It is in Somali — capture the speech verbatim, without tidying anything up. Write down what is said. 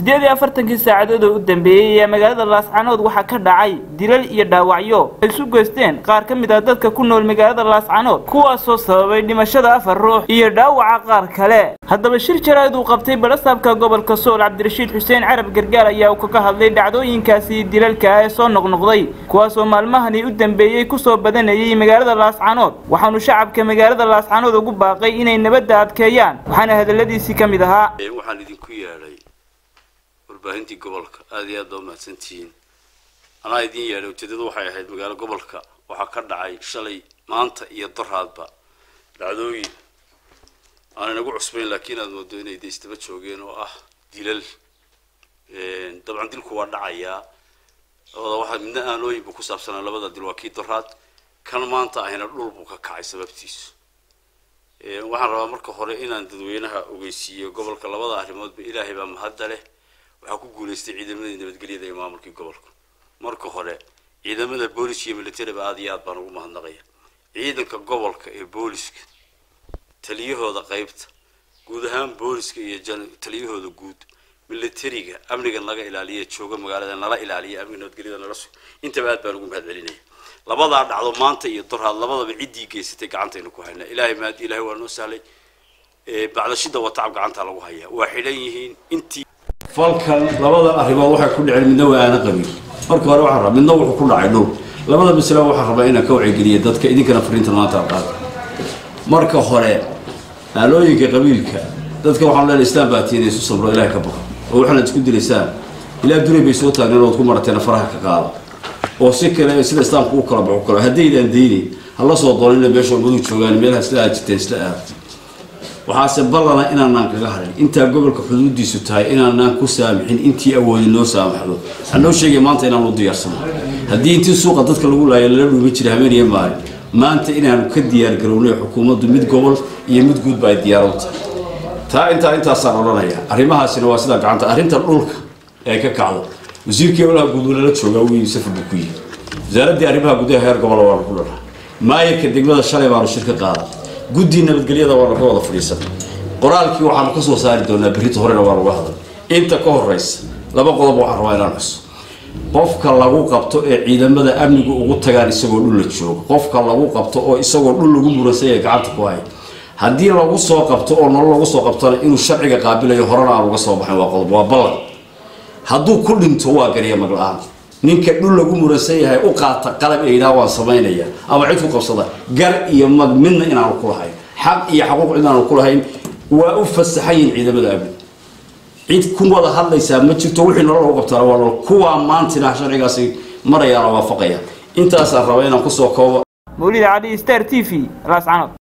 sideed iyo afartan saacadood oo u dambeeyay ee magaalada Laascaanood waxa ka dhacay dilal iyo dhaawacyo ay isu geysteen qaar ka mid ah dadka ku nool magaalada Laascaanood kuwaas oo sababay dhimashada afar ruux iyo dhaawaca qaar kale. haddaba shir jaraa'id uu qabtay barasaabka gobolka Sool Cabdirashiid Xuseen Carab Gargaar ayaa uu ka hadlay dhacdooyinkaasi dilalka ee soo noqnoqday kuwaas oo maalmahani u dambeeyay ku soo badanayay magaalada Laascaanood. waxaanu shacabka magaalada Laascaanood ugu baaqay inay nabadda adkeeyaan waxaana hadaladiisi ka mid ahaa waxaan idinku yeelay warbaahintii gobolka aad iyo aad u mahadsantihiin. anaa idin yeelay ujeedadu waxay ahayd magaalo gobolka waxa ka dhacay shalay maanta iyo daraadba dhacdooyin aan nagu cusbayn laakiin aad moodo inay deystaba joogeen oo ah dilal ee dabcan dilku waa dhacaya oo waxa midna aanooyin ku saabsan labada dil waa kii daraad kan maanta ahina dhul buu ka kacay sababtiisu. ee waxaan rabaa marka hore inaan dadweynaha ogeysiiyo gobolka labada arrimoodba ilaahay baa mahad leh. waxa ku guuleystay ciidamada nabadgelyada ee maamulka gobolka. marka hore ciidamada booliska iyo militariga aad iyo aad baan ugu mahadnaqaya. ciidanka gobolka ee booliska taliyahooda qaybta guud ahaan booliska iyo taliyahooda guud militariga amniga laga ilaaliyo jooga magaalada nala ilaaliyo amniga nabadgelyada nala soo inta aad baan ugu mahadcelinaya. labada dhacdo maanta iyo daraad labadaba cidii geysatay gacantayna ku haynaa. ilaahay maad ilaahay waa noo sahlay ee bacda shida wata gacanta lagu hayaa waa xilan yihiin intii falkan labada arrimood waxa ku dhacay midna waa aan qabiil. marka hore waxa rabaa midna wuxuu ku dhacay dhul labada bisla waxa rabaa inaan ka wacyi dadka idinkana fariinta maanta qaad. marka hore aalooyinka qabiilka dadka waxaan leeyahay istaan baatiinay isu sabro ilaahay ka baqo oo waxaan isku dilaysaan ilaa duray bay soo taagneen oo ku marateen faraha ka qaado oo si kale sida islaamku u kala baxo kala hadeeydan deeyay halla soo doonina meesha mudug joogaan meelaha sida ajteen isla aad waxaase ballana inaan kaga harin inta gobolka xuduudiisu tahay inaan ku saamixin intii awoodi noo saamaxdo anoo sheegay maanta inaan u diyaarsano hadii intii suuqa dadka lagu laayay la dhuubi jiray habeenimo maalin maanta inaan ka diyaar garownay xukuumaddu mid gobol iyo mid guud baa diyaar u tahay taa inta inta saaranaya arrimahaasina waa sida gacanta arrinta dhulka ee ka kacdo wasiirkii walaha guud la jooga uu Yuusuf Bukuyi wasaaradda arrimaha gudaha heer gobol waa ku leeyahay maayirka degmada shalay baa shirka qaaday guddi nabadgelyada waa la wada fadhiisan qoraalkii waxaan ka soo saari doonaa berito horena waa lagu hadlay inta ka horeysa laba qodob waxaan rabaa inaan xuso qofka lagu qabto ee ciidamada amnigu ugu tagaan isagoo dhul la joogo qofka lagu qabto oo isagoo dhul lagu murasay gacanta ku hay hadii lagu soo qabto oo nolol lagu soo qabtana inuu sharciga qaabilayo horena aan uga soo baxay waa qodob waa ballan hadduu ku dhinto waa gariya maglaan ninka dhul lagu murasay yahay u qaata qalab ee ilaa waan sameynaya ama cid ku qabsada gar iyo mag midna inaan ku lahayn xaq iyo xuquuq inaan ku lahayn waa u fasaxayn ciidamada amni cid ku wada hadlaysa ma jirto wixii nolol ugu qabtaa waa kuwa maanta sharcigaasi maraya waafaqaya intaas aan rabaa inaan ku soo koobo Mawlid Ali Star T V Laascaanood.